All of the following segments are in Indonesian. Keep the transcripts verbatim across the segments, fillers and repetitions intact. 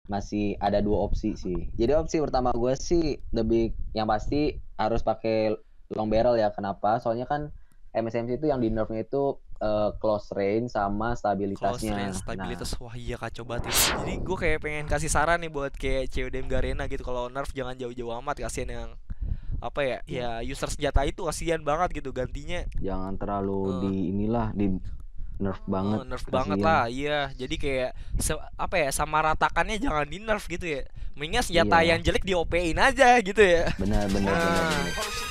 masih ada dua opsi sih. Jadi opsi pertama gue sih lebih yang pasti harus pakai long barrel ya. Kenapa? Soalnya kan M S M C itu yang di nerfnya itu uh, close range sama Close stabilitasnya. range, Nah, stabilitas, wah iya kacau banget itu. Jadi gue kayak pengen kasih saran nih buat kayak C O D M Garena gitu, kalau nerf jangan jauh-jauh amat, kasihan yang apa ya, ya ya user senjata itu kasihan banget gitu gantinya. jangan terlalu Eh, di inilah di nerf eh, banget, nerf banget kasihan. lah, iya. Jadi kayak se- apa ya, sama ratakannya jangan di nerf gitu ya. Mendingan senjata yang Iya, jelek di O P-in aja gitu ya. benar benar benar Nah, benar.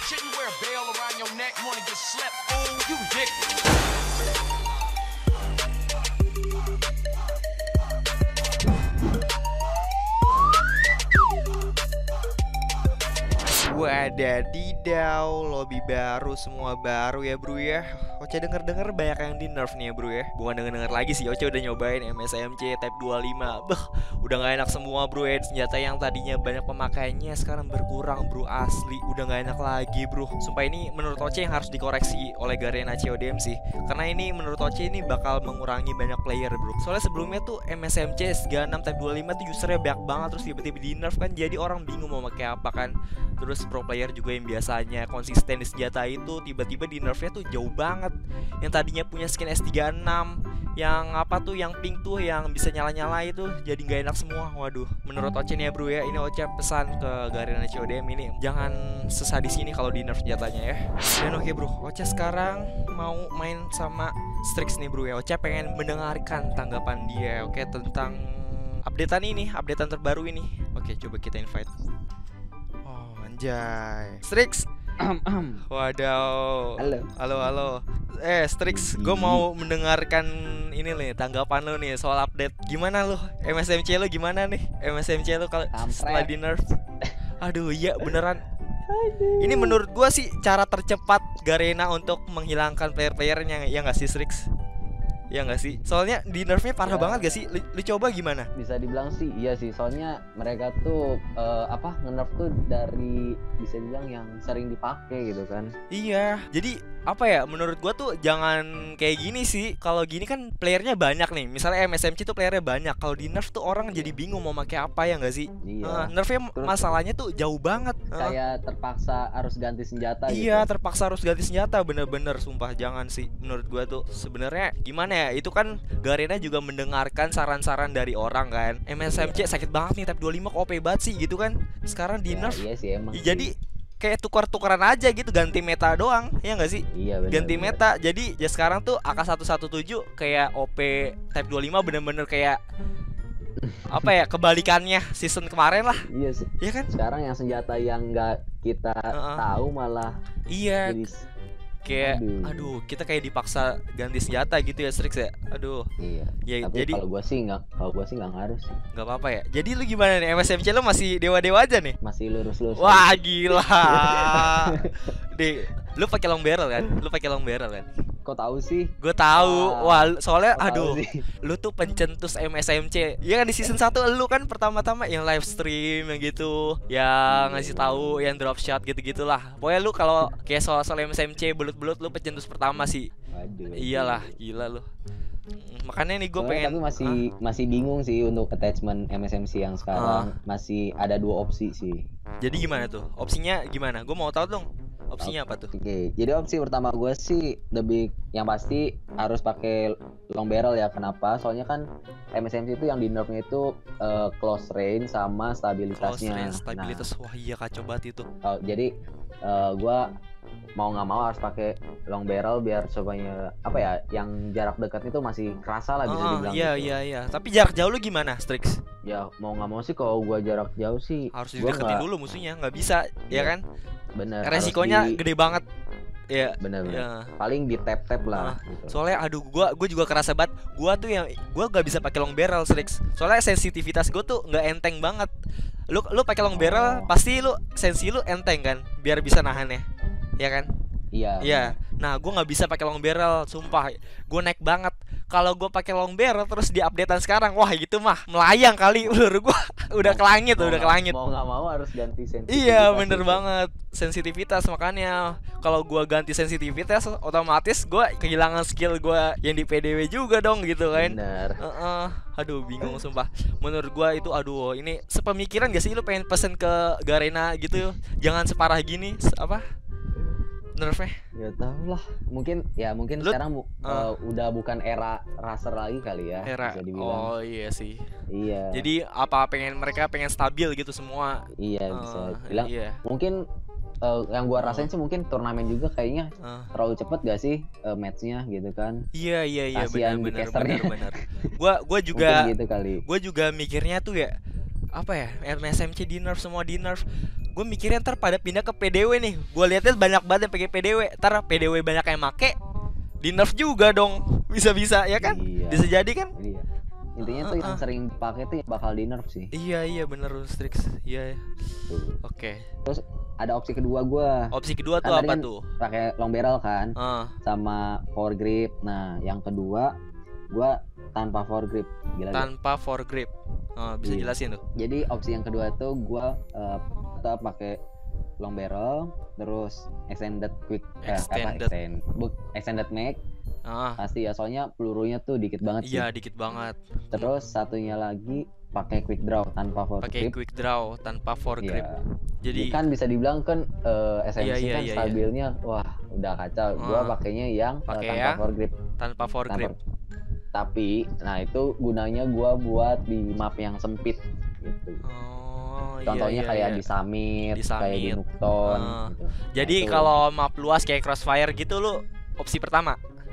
Wadadidaw, lobby baru, semua baru ya bro ya. Oce denger-denger banyak yang di nerf nih ya bro ya. Bukan denger-denger lagi sih, Oce udah nyobain M S M C Type dua puluh lima. Beh, udah gak enak semua bro ya. Senjata yang tadinya banyak pemakaiannya sekarang berkurang bro, asli. Udah gak enak lagi bro. Sumpah ini menurut Oce yang harus dikoreksi oleh Garena C O D M sih. Karena ini menurut Oce ini bakal mengurangi banyak player bro. Soalnya sebelumnya tuh M S M C S tiga puluh enam Type dua puluh lima tuh usernya banyak banget, terus tiba-tiba di nerf kan, jadi orang bingung mau pakai apa kan. Terus pro player juga yang biasanya konsisten di senjata itu tiba-tiba di nerfnya tuh jauh banget. Yang tadinya punya skin S tiga puluh enam, yang apa tuh, yang pink tuh, yang bisa nyala-nyala itu jadi nggak enak semua. Waduh, menurut Oce nih ya bro ya, ini Oce pesan ke Garena C O D M ini, jangan sesadis ini kalau di nerf senjatanya ya. Dan oke bro, Oce sekarang mau main sama Strix nih bro ya. Oce pengen mendengarkan tanggapan dia, oke, tentang updatean ini, updatean terbaru ini. Oke, coba kita invite. Oh, anjay. Strix. Wadaw. Halo. Halo, halo. Eh, Strix, gue mau mendengarkan ini nih, tanggapan lo nih soal update. Gimana lo? M S M C lo gimana nih? M S M C lo kalau setelah di nerf? Aduh, iya beneran. Ini menurut gue sih cara tercepat Garena untuk menghilangkan player-playernya, ya nggak sih Strix? Ya nggak sih? Soalnya di nerfnya parah Ya, banget gak sih? Lu, lu coba gimana? bisa dibilang sih iya sih, soalnya mereka tuh eh, apa nge-nerf tuh dari bisa dibilang yang sering dipakai gitu kan. Iya, jadi apa ya, menurut gua tuh jangan kayak gini sih. Kalau gini kan playernya banyak nih. Misalnya M S M C tuh playernya banyak. Kalau di nerf tuh orang jadi bingung mau pakai apa, ya nggak sih? Uh, Iya. nerfnya Terus masalahnya tuh jauh banget. Uh, kayak terpaksa harus ganti senjata iya, gitu. terpaksa harus ganti senjata, bener-bener sumpah jangan sih. Menurut gua tuh sebenarnya gimana ya? Itu kan Garena juga mendengarkan saran-saran dari orang kan. M S M C Iya. sakit banget nih, Type dua puluh lima kok O P banget sih gitu kan. Sekarang di Ya nerf iya sih emang ya, jadi sih. kayak tukar-tukaran aja gitu, ganti meta doang, ya nggak sih? Iya Ganti benar-benar. meta. Jadi ya sekarang tuh A K seratus tujuh belas kayak O P Type dua puluh lima, bener-bener kayak apa ya, kebalikannya season kemarin lah. Iya sih. Iya kan? Sekarang yang senjata yang nggak kita Uh-uh. tahu malah Iya, jadi kayak aduh. aduh, kita kayak dipaksa ganti senjata gitu ya Strix ya. Aduh. Iya. Ya Tapi jadi kalau gua sih nggak, kalau gua sih nggak ngaruh sih. nggak apa-apa ya. Jadi lu gimana nih, M S M C lu masih dewa-dewa aja nih? Masih lurus-lurus Wah, aja. gila. Deh, lu pakai long barrel kan? Lu pakai long barrel kan? Kok tahu sih? Gue tahu. Wah, Wah, soalnya kok tahu aduh, sih? lu tuh pencetus M S M C. Iya kan, di season satu lu kan pertama-tama yang live stream yang gitu, yang ngasih tahu, yang drop shot gitu-gitulah. Pokoknya lu kalau kayak soal-soal M S M C belut-belut, lu pencetus pertama sih. Waduh. Iyalah, gila lu. Mm, Makanya nih gue Soalnya pengen tapi masih masih bingung sih untuk attachment M S M C yang sekarang. Masih ada dua opsi sih. Jadi gimana tuh? Opsinya gimana? Gue mau tahu dong. Opsinya apa tuh? Oke, jadi opsi pertama gue sih lebih yang pasti harus pakai long barrel ya. Kenapa? Soalnya kan M S M C itu yang di nerfnya itu uh, close range sama Close stabilitasnya. range, stabilitas. Wah iya, kacau banget itu. Nah, jadi uh, gue mau nggak mau harus pakai long barrel biar supaya apa ya, yang jarak dekat itu masih kerasa lah, bisa Oh, dibilang iya gitu. iya iya. Tapi jarak jauh lu gimana, Strix? Ya mau nggak mau sih kalau gue jarak jauh sih Harus gue dideketin nggak, dulu musuhnya, nggak bisa, ya kan? bener Resikonya harus di, gede banget. Ya, bener-bener ya. paling di tap tap lah Nah, gitu. soalnya aduh, gua gua juga kerasa banget. Gua tuh yang gua nggak bisa pakai long barrel, Strix. Soalnya sensitivitas gua tuh nggak enteng banget. Lu lu pakai long barrel, Oh. pasti lu sensi lu enteng kan, biar bisa nahan ya. Ya kan? Iya. Iya. Nah, gue nggak bisa pakai long barrel, sumpah. Gue naik banget. kalau gue pakai long barrel terus di updatean sekarang, wah gitu mah melayang kali menurut gue. Udah ke langit, mau udah ke nggak- langit. Mau nggak mau harus ganti sensitivitas. Iya bener gitu. banget, sensitivitas. Makanya kalau gua ganti sensitivitas, otomatis gua kehilangan skill gua yang di P D W juga dong gitu kan. Bener. Heeh. Aduh bingung sumpah. Menurut gua itu aduh ini sepemikiran gak sih lu pengen pesen ke Garena gitu? Jangan separah gini s- apa? Nerfnya. Gak tau lah. Mungkin ya mungkin Lu- sekarang bu- uh. uh, udah bukan era racer lagi kali ya. Era. Bisa dibilang. Oh iya sih. Iya. Jadi apa pengen mereka pengen stabil gitu semua. Iya bisa Eh, bilang. Iya. Mungkin uh, yang gua rasain sih mungkin turnamen juga kayaknya Eh. terlalu cepet gak sih uh, matchnya gitu kan. Iya iya iya Kasian benar benar casternya. benar benar. Gua gua juga Mungkin gitu kali. gue juga mikirnya tuh ya apa ya, M S M C di nerf, semua di nerf. Gue mikirnya ntar pada pindah ke P D W nih. Gue liatnya banyak banget yang pakai P D W. Ntar P D W banyak yang make, di nerf juga dong. Bisa-bisa ya kan? Iya. Bisa jadi kan? Iya. Intinya tuh yang Uh-uh. sering dipakai tuh yang bakal di nerf sih. Iya iya bener Strix. Iya. Tuh. Oke. Ada opsi kedua gua Opsi kedua Kan tuh tadi apa kan tuh? pakai long barrel kan Ah, sama power grip. Nah, yang kedua gua tanpa power grip. Gila. gak? tanpa foregrip. Ah, bisa Iya. jelasin tuh. Jadi opsi yang kedua tuh gua eh, tetap pakai long barrel terus extended quick eh, Extended. apa extend, bu- extended mag Ah, pasti ya soalnya pelurunya tuh dikit banget sih. iya dikit banget. Terus satunya lagi pakai quick draw tanpa power Pakai grip. quick draw tanpa foregrip. Iya. Jadi Kan bisa dibilang kan eh, S M C Iya, iya, kan iya, iya. stabilnya wah udah kacau. Gua Ah. pakainya yang eh, Pakai tanpa yang power grip. tanpa foregrip. Tanpa- Tapi nah itu gunanya gua buat di map yang sempit gitu. Oh, iya, Contohnya iya, kayak iya. di Summit, Di kayak di Summit. Nukton Ah. gitu. Jadi Nah, itu. kalau map luas kayak Crossfire gitu lu opsi pertama.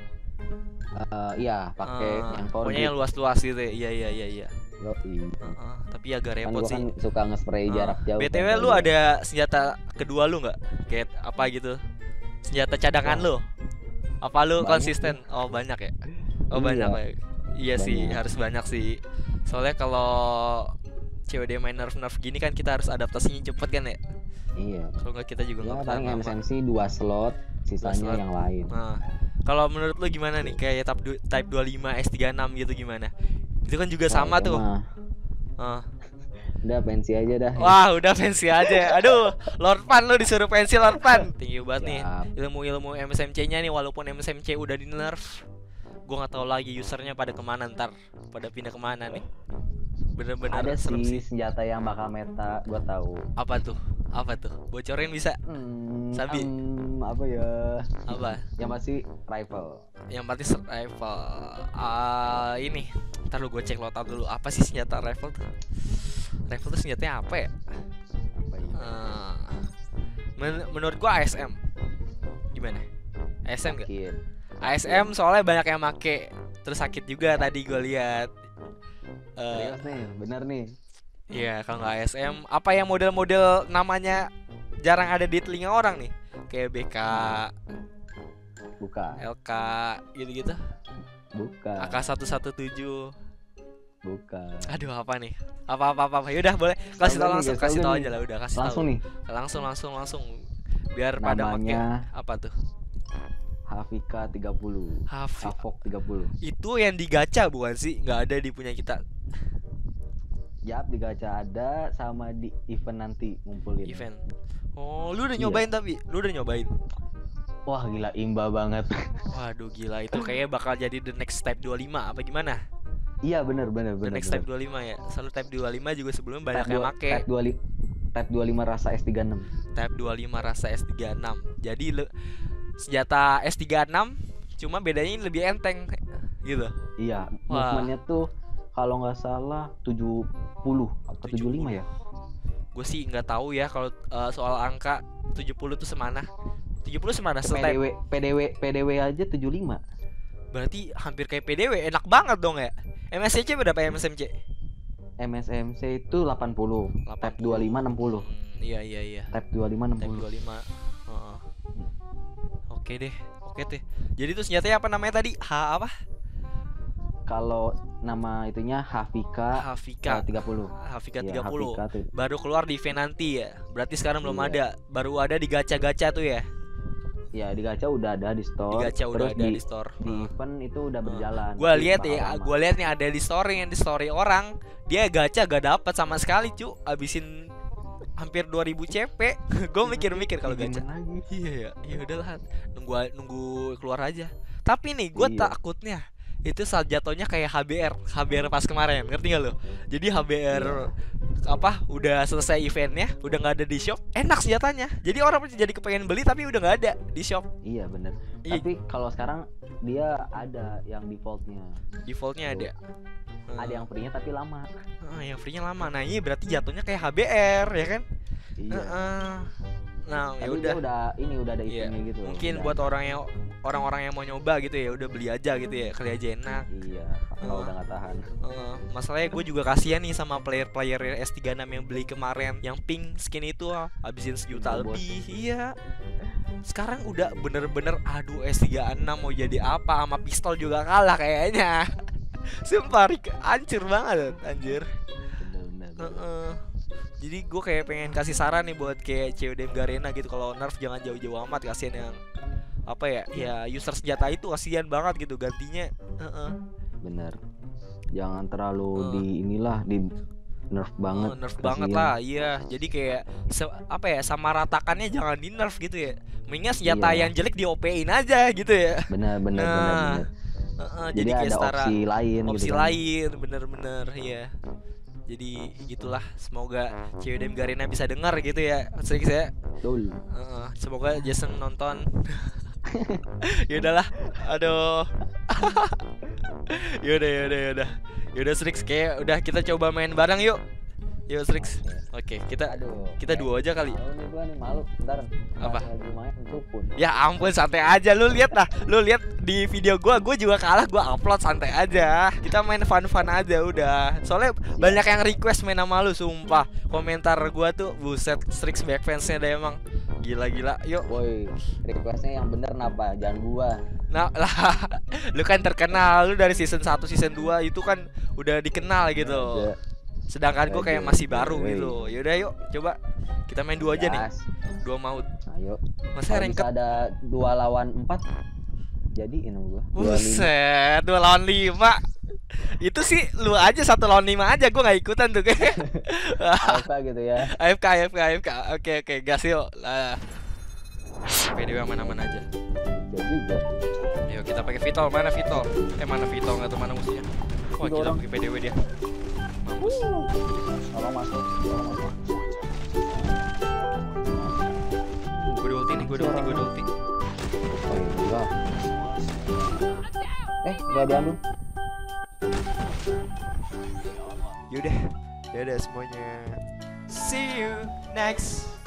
Eh, iya pakai Ah, yang power pokoknya grip. yang luas-luas gitu ya. Iya iya iya iya. Yoi. Heeh, tapi agak Kan repot gua sih. kan suka nge-spray Ah, jarak jauh. B T W kan, lu kalau ada senjata kedua lu nggak? Kayak apa gitu? Senjata cadangan Wah. lu? Apa lu Banyak konsisten? Oh, banyak ya. Oh, Iya. banyak ya. Iya sih, Banyak. harus banyak sih. Soalnya kalau C O D main nerf-nerf gini kan kita harus adaptasinya cepet kan ya. Iya. Kalau nggak kita juga Ya nggak paling bisa M S lama. M C dua slot, sisanya slot. yang lain. Nah, kalau menurut lu gimana nih kayak type du- type dua puluh lima S tiga puluh enam gitu gimana? Itu kan juga Wah, sama itu tuh. mah Ah. udah pensi aja dah. Wah, udah pensi aja. Aduh, Lord Pan lu disuruh pensi Lord Pan. Tinggi banget nih Siap. ilmu-ilmu M S M C-nya nih, walaupun M S M C udah di nerf. Gua nggak tahu lagi usernya pada kemana ntar, pada pindah kemana nih. Bener-bener Ada serem sih sih. senjata yang bakal meta, gua tahu. Apa tuh? Apa tuh? Bocorin bisa? Hmm, Sabi. em, apa ya? Apa? Yang pasti rifle. Yang pasti se- rifle. Ah, ini. Ntar lu gue cek loadout dulu. Apa sih senjata rifle tuh? Rifle tuh senjatanya apa ya? Apa ya? Ah, men- menurut gua A S M. Gimana? A S M gak? Yakin. A S M soalnya banyak yang make. Terus sakit juga tadi gue lihat. Eh, Serius nih, bener nih. Iya, kalau nggak A S M, apa yang model-model namanya jarang ada di telinga orang nih? Kayak B K, Bukan, L K, gitu-gitu. bukan, A K satu satu tujuh. bukan. Aduh, apa nih? Apa-apa apa. Yaudah, boleh. Kasih Tahu tahu nih, langsung, guys, kasih tahu tahu nih. aja lah udah, kasih tahu. Langsung nih, Langsung langsung langsung. Biar pada make. namanya Apa tuh? Havika tiga puluh. Hafi. Havok tiga puluh. Itu yang di gacha bukan sih? Nggak ada di punya kita. Yap, di gacha ada sama di event nanti ngumpulin. Event. Oh, lu udah Iya. nyobain tapi? Lu udah nyobain? Wah, gila imba banget. Waduh, gila itu kayaknya bakal jadi the next type dua puluh lima apa gimana? Iya, bener bener The bener. next type dua puluh lima ya. Selalu type dua puluh lima juga sebelumnya banyak Type yang dua- make. Type dua puluh lima Type dua puluh lima rasa S tiga puluh enam. Type dua puluh lima rasa S tiga puluh enam. Jadi lu senjata S tiga puluh enam cuma bedanya lebih enteng gitu. Iya, Wah. movementnya tuh kalau nggak salah tujuh puluh apa tujuh puluh lima ya? Gue sih nggak tahu ya kalau uh, soal angka tujuh puluh tuh semana. tujuh puluh semana P D setype. W P D W P D W aja tujuh puluh lima. Berarti hampir kayak P D W, enak banget dong ya. M S M C berapa ya M S M C? M S M C itu delapan puluh. Type dua puluh lima enam puluh. Hmm, iya iya iya. Type dua puluh lima enam Type puluh. dua puluh lima. Heeh. Oke deh. Oke deh. Jadi tuh senjatanya apa namanya tadi? H apa? Kalau nama itunya Havika Havika. eh, tiga puluh. Havika Iya, tiga puluh. Havika tuh. Baru keluar di event nanti ya. Berarti sekarang belum Iya. ada. Baru ada di gacha-gacha tuh ya. Ya di gacha udah ada di store. Di gacha udah terus ada di, di store. Di Uh. event itu udah berjalan. Gue Tapi lihat bakal ya, lama. gue lihat nih ada di story yang di story orang dia gacha gak dapat sama sekali cu, abisin hampir dua ribu C P. Gue mikir-mikir kalau gacha. Lagi. Iya ya, ya udahlah, nunggu nunggu keluar aja. Tapi nih gue Iya. takutnya itu saat jatuhnya kayak H B R, H B R pas kemarin, ngerti gak lo? Jadi H B R apa udah selesai eventnya, udah nggak ada di shop, enak senjatanya. Jadi orang jadi kepengen beli tapi udah nggak ada di shop. Iya bener. Iya. Tapi kalau sekarang dia ada yang defaultnya. Defaultnya ada. Ada yang free-nya tapi lama. Ah, yang free-nya lama. Nah, ini berarti jatuhnya kayak H B R ya kan? Iya. Heeh. Nah, ya Tapi udah. dia udah ini udah ada Iya. eventnya gitu. Mungkin Udah buat ada. orang yang orang-orang yang mau nyoba gitu ya, udah beli aja gitu ya, kali aja enak. Iya, kalau Oh. udah nggak tahan. Uh, masalahnya gue juga kasihan nih sama player-player S tiga enam yang beli kemarin, yang pink skin itu ah, habisin sejuta Iya, bos. lebih. Iya. Sekarang udah bener-bener aduh S tiga enam mau jadi apa, sama pistol juga kalah kayaknya. Sumpah Rik, hancur banget anjir. Bener-bener. Heeh. Jadi gue kayak pengen kasih saran nih buat kayak C O D Garena gitu, kalau nerf jangan jauh-jauh amat, kasihan yang apa ya, ya user senjata itu kasihan banget gitu gantinya. Heeh. Bener. Jangan terlalu Uh. di inilah di nerf banget. Oh, nerf kasihan. banget lah, iya. Jadi kayak se- apa ya, sama ratakannya jangan di nerf gitu ya. Mendingan senjata Iya. yang jelek di O P-in aja gitu ya. Bener bener Nah, bener, bener. Heeh, Jadi, jadi, kayak ada setara opsi lain opsi gitu kan. lain, bener-bener iya. Jadi gitulah, semoga C O D Garena bisa dengar gitu ya, Srix ya. Betul. Heeh, semoga Jason nonton. Ya udahlah, aduh. Yaudah, yaudah, yaudah. Yaudah Srix, kayak udah kita coba main bareng yuk. Yuk Srix. Oke, kita Aduh. kita duo aja kali. Malu nih gua nih, malu. Bentar. Apa? Pas lagi main sukun. Ya ampun, santai aja, lu lihat dah. Lu lihat di video gua, gua juga kalah, gua upload santai aja. Kita main fun-fun aja udah. Soalnya banyak yang request main sama lu, sumpah. Komentar gua tuh buset, Strix backfansnya deh emang. Gila-gila. Yuk. Woi, requestnya yang bener kenapa? Jangan gua. Nah, lah. Lu kan terkenal, lu dari season satu season dua itu kan udah dikenal gitu. Ada. Sedangkan gua kayak Aduh, masih baru woi. gitu. Yaudah yuk, coba kita main dua aja nih. Gas. Dua maut. Ayo. Masa Kalau ranked bisa ada dua lawan empat, jadiin sama gua. Dua lima. Buset, dua lawan lima. Itu sih lu aja satu lawan lima aja, gue gak ikutan tuh kayak. Apa gitu ya? A F K, A F K, A F K. Oke, oke, gas yuk. Lah. P D W mana-mana aja. Ya juga. Ayo kita pakai Vitol, mana Vitol? Eh mana Vitol nggak tuh, mana musuhnya? Wah Tiga gila orang. pakai P D W dia. Mampus. Tolong masuk, tolong masuk. Gue udah ulti nih, gue udah ulti, gue udah ulti. Oh iya. Eh, gak diambil. Yaudah, yaudah semuanya. See you next